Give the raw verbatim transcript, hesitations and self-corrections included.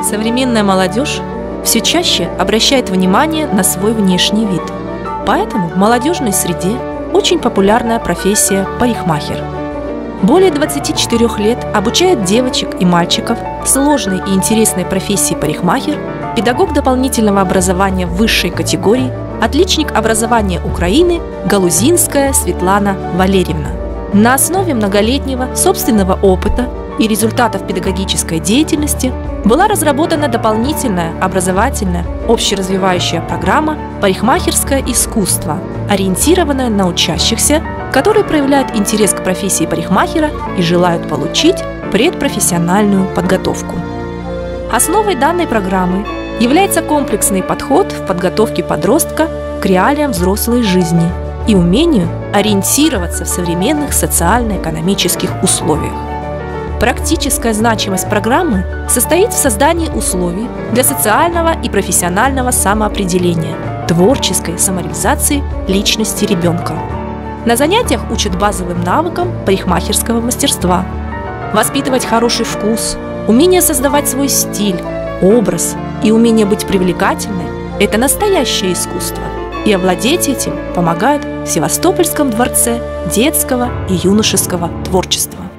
Современная молодежь все чаще обращает внимание на свой внешний вид. Поэтому в молодежной среде очень популярная профессия парикмахер. Более двадцати четырёх лет обучает девочек и мальчиков сложной и интересной профессии парикмахер педагог дополнительного образования высшей категории, отличник образования Украины Галузинская Светлана Валерьевна. На основе многолетнего собственного опыта и результатов педагогической деятельности была разработана дополнительная образовательная общеразвивающая программа «Парикмахерское искусство», ориентированная на учащихся, которые проявляют интерес к профессии парикмахера и желают получить предпрофессиональную подготовку. Основой данной программы является комплексный подход в подготовке подростка к реалиям взрослой жизни и умению ориентироваться в современных социально-экономических условиях. Практическая значимость программы состоит в создании условий для социального и профессионального самоопределения, творческой самореализации личности ребенка. На занятиях учат базовым навыкам парикмахерского мастерства, воспитывать хороший вкус, умение создавать свой стиль, образ и умение быть привлекательной – это настоящее искусство, и овладеть этим помогают в Севастопольском дворце детского и юношеского творчества.